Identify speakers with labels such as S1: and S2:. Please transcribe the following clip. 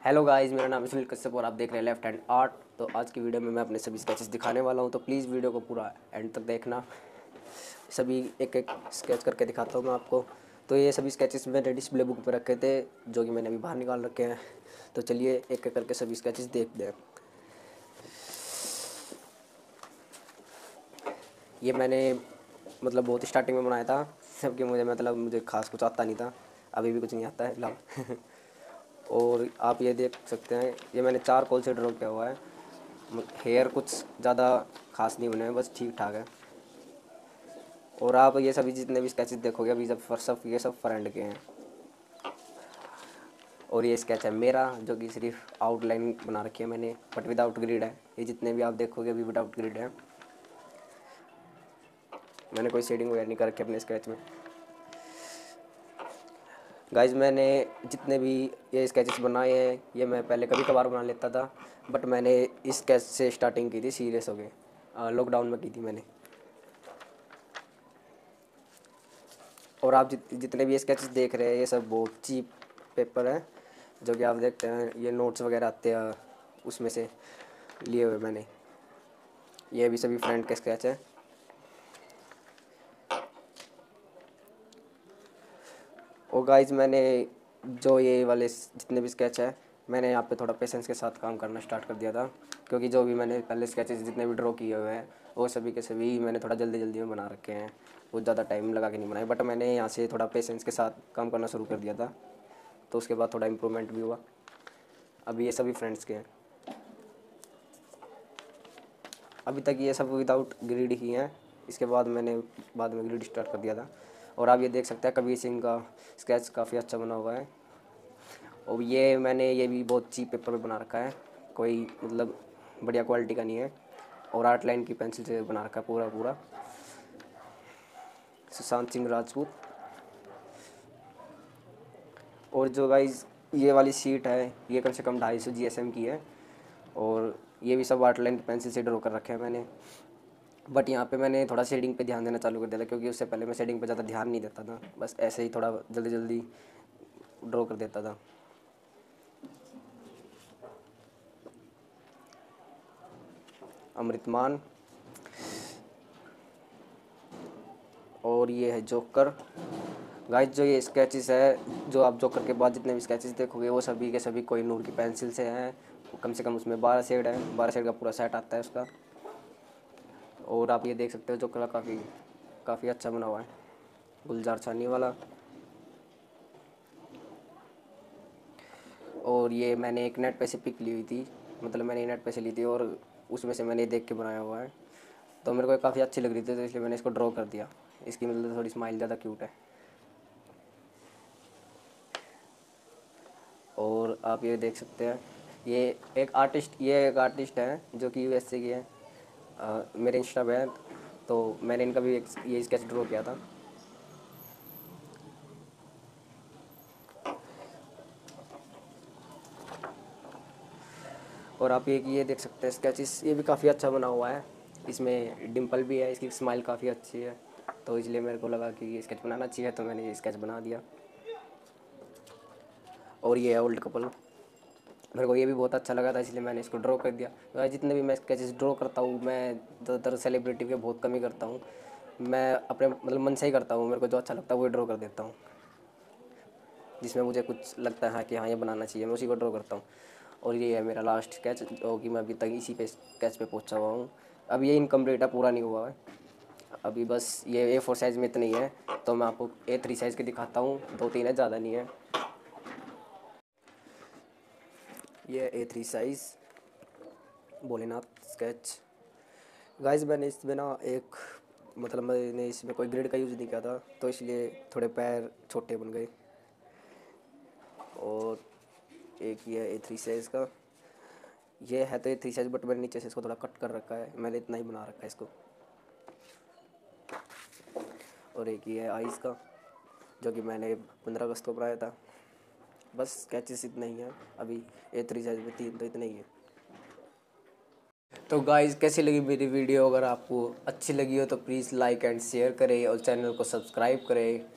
S1: Hello guys, मेरा नाम है सुनील कश्यप और आप देख रहे हैं लेफ्ट हैंड आर्ट। तो आज की वीडियो में मैं अपने सभी स्केचेस दिखाने वाला हूं, तो प्लीज़ वीडियो को पूरा एंड तक देखना। सभी एक एक स्केच करके दिखाता हूं मैं आपको। तो ये सभी स्केचेस मैंने डिस्प्ले बुक पर रखे थे, जो कि मैंने अभी बाहर निकाल रखे हैं। तो चलिए एक एक करके सभी स्केचेस देखते हैं। ये मैंने बहुत स्टार्टिंग में बनाया था, जबकि मुझे खास कुछ आता नहीं था। अभी भी कुछ नहीं आता है फिलहाल। और आप ये देख सकते हैं, ये मैंने चारकोल से ड्रॉ किया हुआ है। हेयर कुछ ज़्यादा खास नहीं बने हैं, बस ठीक ठाक है। और आप ये सभी जितने भी स्केचेस देखोगे अभी ये सब फ्रेंड के हैं। और ये स्केच है मेरा, जो कि सिर्फ आउटलाइन बना रखी है मैंने, बट विदाउट ग्रिड है। ये जितने भी आप देखोगे अभी विदाउट ग्रिड है। मैंने कोई शेडिंग वगैरह नहीं कर रखी अपने स्केच में। गाइज, मैंने जितने भी ये स्केचेस बनाए हैं, ये मैं पहले कभी कभार बना लेता था, बट मैंने इस स्केच से स्टार्टिंग की थी सीरियस हो गए। लॉकडाउन में की थी मैंने। और आप जितने भी ये स्केचेस देख रहे हैं, ये सब बहुत चीप पेपर है, जो कि आप देखते हैं ये नोट्स वगैरह आते हैं उसमें से लिए हुए मैंने। ये भी सभी फ्रेंड के स्केच है। और गाइज, मैंने जो ये वाले जितने भी स्केच है, मैंने यहाँ पे थोड़ा पेशेंस के साथ काम करना स्टार्ट कर दिया था, क्योंकि जो भी मैंने पहले स्केचेस जितने भी ड्रॉ किए हुए हैं, वो सभी के सभी मैंने थोड़ा जल्दी जल्दी में बना रखे हैं। बहुत ज़्यादा टाइम लगा के नहीं बनाए, बट मैंने यहाँ से थोड़ा पेशेंस के साथ काम करना शुरू कर दिया था, तो उसके बाद थोड़ा इम्प्रूवमेंट भी हुआ। अभी ये सभी फ्रेंड्स के हैं। अभी तक ये सब विदाउट ग्रिड ही हैं। इसके बाद मैंने बाद में ग्रिड स्टार्ट कर दिया था। और आप ये देख सकते हैं कबीर सिंह का स्केच काफ़ी अच्छा बना हुआ है। और ये भी बहुत चीप पेपर पे बना रखा है, कोई बढ़िया क्वालिटी का नहीं है। और आर्ट लाइन की पेंसिल से बना रखा है पूरा पूरा। सुशांत सिंह राजपूत। और जो गाइज ये वाली शीट है, ये कम से कम 250 GSM की है। और ये भी सब आर्ट लाइन पेंसिल से ड्रॉ कर रखे हैं मैंने। बट यहाँ पे मैंने थोड़ा शेडिंग पे ध्यान देना चालू कर दिया था, क्योंकि उससे पहले मैं शेडिंग पे ज़्यादा ध्यान नहीं देता था, बस ऐसे ही थोड़ा जल्दी जल्दी ड्रॉ कर देता था। अमृतमान। और ये है जोकर। गाइस, जो ये स्केचेस है, जो आप जोकर के बाद जितने भी स्केचेस देखोगे, वो सभी के सभी कोई नूर की पेंसिल से हैं। कम से कम उसमें 12 शेड है, 12 शेड का पूरा सेट आता है उसका। और आप ये देख सकते हो जोकर काफ़ी काफ़ी अच्छा बना हुआ है, गुलजार छानी वाला। और ये मैंने एक नेट पे से पिक ली हुई थी, मैंने नेट पे से ली थी, और उसमें से मैंने देख के बनाया हुआ है। तो मेरे को काफ़ी अच्छी लग रही थी, तो इसलिए मैंने इसको ड्रॉ कर दिया। इसकी थोड़ी स्माइल ज़्यादा क्यूट है। और आप ये देख सकते हैं, ये एक आर्टिस्ट है जो कि USA की है। मेरे इंस्टा पे है, तो मैंने इनका भी एक ये स्केच ड्रॉ किया था। और आप ये देख सकते हैं स्केचेस, ये भी काफ़ी अच्छा बना हुआ है। इसमें डिम्पल भी है, इसकी स्माइल काफ़ी अच्छी है, तो इसलिए मेरे को लगा कि ये स्केच बनाना चाहिए, तो मैंने ये स्केच बना दिया। और ये है ओल्ड कपल। मेरे को ये भी बहुत अच्छा लगा था, इसलिए मैंने इसको ड्रॉ कर दिया। तो जितने भी मैं स्केचेस ड्रॉ करता हूँ, मैं ज़्यादातर सेलिब्रिटी के बहुत कम ही करता हूँ। मैं अपने मन से ही करता हूँ, मेरे को जो अच्छा लगता है वो ड्रॉ कर देता हूँ। जिसमें मुझे कुछ लगता है कि हाँ ये बनाना चाहिए, मैं उसी को ड्रॉ करता हूँ। और ये है मेरा लास्ट स्केच, जो कि मैं अभी तक इसी पे स्केच पे पहुँचा हुआ हूँ। अब ये इनकम्प्लीट है, पूरा नहीं हुआ है अभी, बस ये A4 साइज़ में इतनी है। तो मैं आपको A3 साइज़ के दिखाता हूँ, 2-3 है, ज़्यादा नहीं है। ये A3 size Bholenath sketch. Guys, मैंने इसमें ना मैंने इसमें कोई ग्रिड का यूज़ नहीं किया था, तो इसलिए थोड़े पैर छोटे बन गए। और एक ये A3 साइज़ का, ये है तो A3 साइज़, बट मैंने नीचे से इसको थोड़ा कट कर रखा है, मैंने इतना ही बना रखा है इसको। और एक ये है आइज़ का, जो कि मैंने 15 अगस्त को बनाया था। बस स्केचेस इतना ही है अभी, A3 साइज़ में 3 तो इतने ही है। तो गाइज़, कैसी लगी मेरी वीडियो? अगर आपको अच्छी लगी हो तो प्लीज़ लाइक एंड शेयर करें और चैनल को सब्सक्राइब करें।